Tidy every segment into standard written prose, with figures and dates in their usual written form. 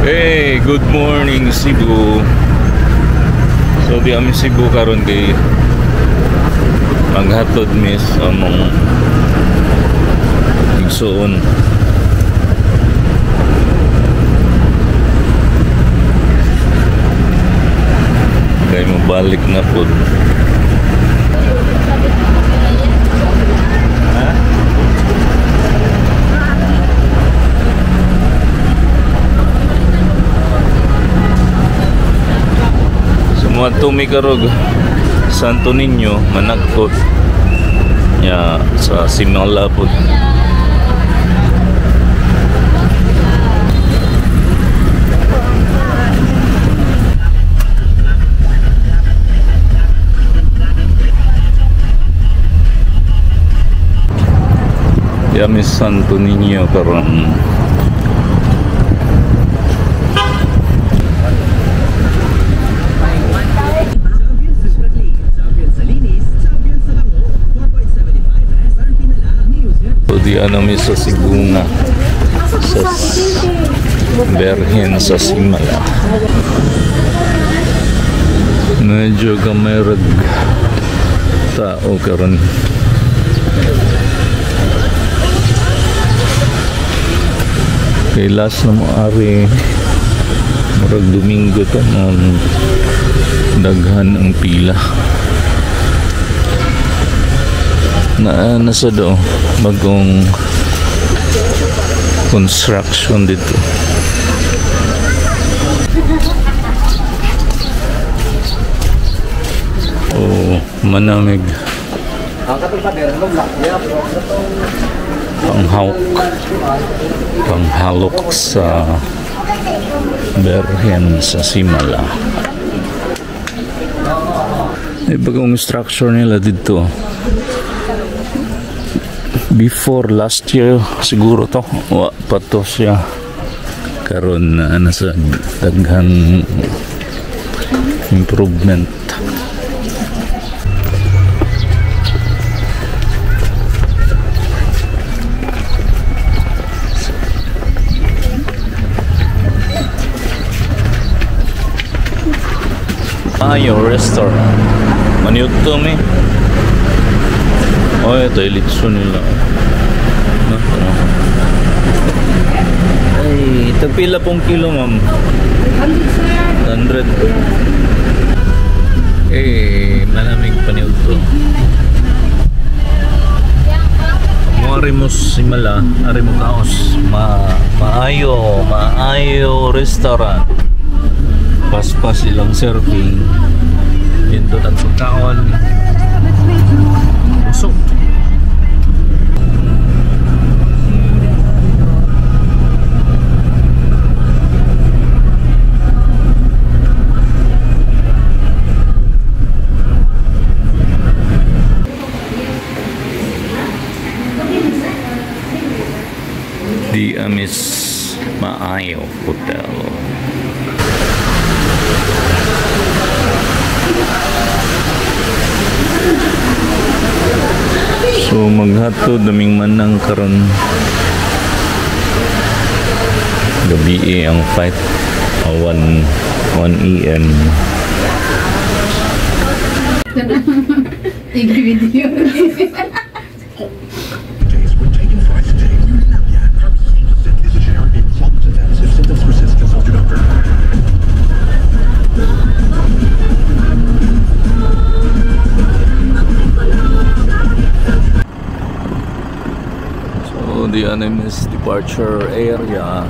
Hey, good morning Cebu. So di kami Cebu karon kay maghatod mis among igsoon. Kay mabalik na pod. Tumi karog Santo Niño managkot ya sa Simala po. Ya mi Santo Niño karon di ano mi sa Sibunga sa Berhen sa Simala. Medyo kamerag tao karon. Kay last na mo ari murag Domingo to daghan ang pila. Nasa do bagong construction dito. Oh, manamig. Panghalok sa Berhen sa Simala. Bagong structure nila dito. Before last year siguro to wa pa to siya karon na nasa daghang improvement. Yung restaurant maniyot to me. Oh, ito ilitso nila. Ay, tagpila pong kilo, ma'am? 100. Eh, malamig pa niyo ito. Arimos Simala, Arimo Kaos. Maayo restaurant. Paspas ilang serving. Dito ang pagkaon. Busog. Di Amis Maayo Hotel. So maghatod daming manang karon gabi ang fight 1 AM. Video. The Animus departure area.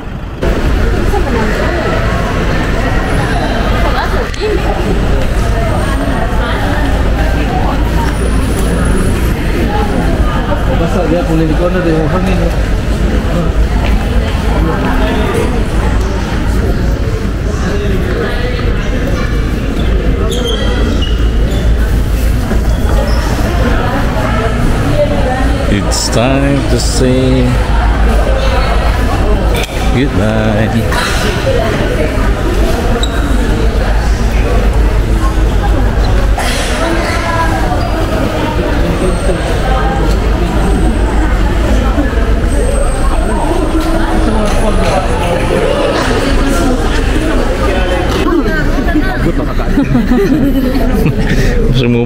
Basta dia kulit ko na din hangin. It's time to say goodbye.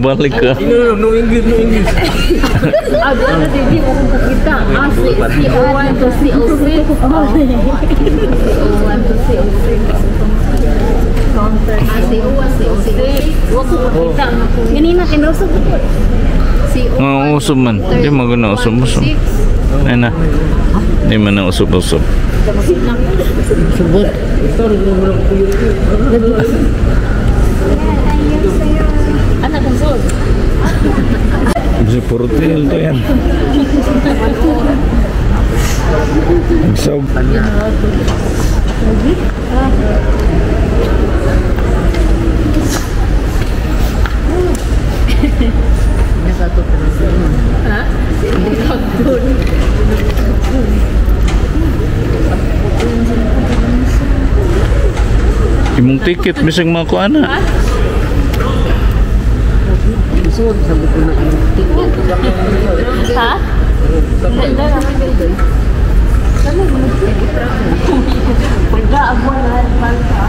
Balik ka. No English, no English. Ada TV mau kita asik CO1 to CO3 CO1 to CO3 counter CO1 CO3 waktu kita ganina kinusog Mga usap man. Di mo gana usap-usap. Ay na. Di man na usap-usap. Sebut. Ito rin mo lang po yun. anak konsol Si Portil to yan. Nagsawag. Imong ticket bisag makuha na. ha ganda pagka abuan na bangka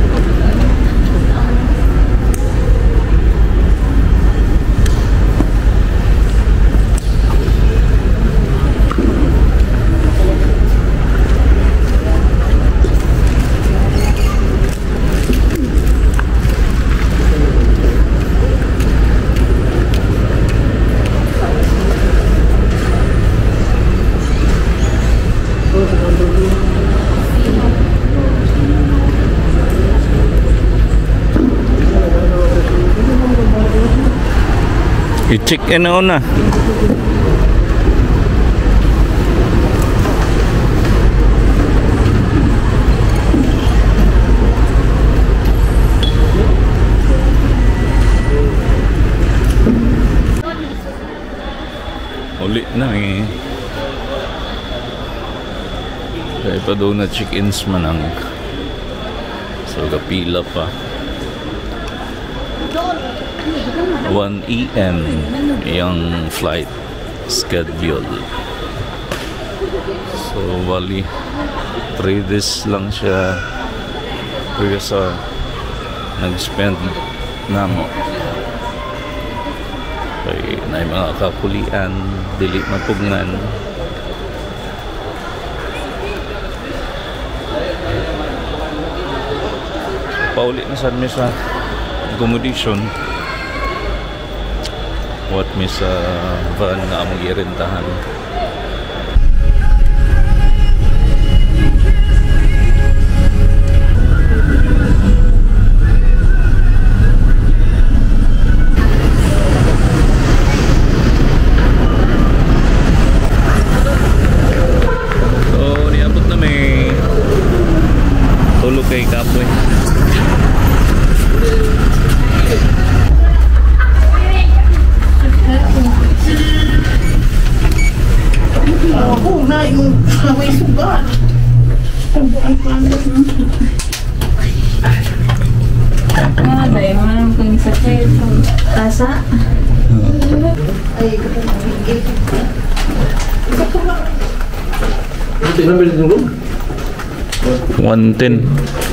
I-check in na una. Ulit na eh. Kaya pa daw na check-ins man ang so kapila pa. 1 AM yung flight schedule. So bali 3 days lang siya previous sa nag-spend namo. Kaya na yung mga kakulian dili mapugnan. Pauli na sad mi sa accommodation. What mi sa van nga among irentahan. So niabot na may tulog kay Kapoy. Ako na yung may sugat. ada yang mana kung sakit tasa Ito yung number ng room? 110.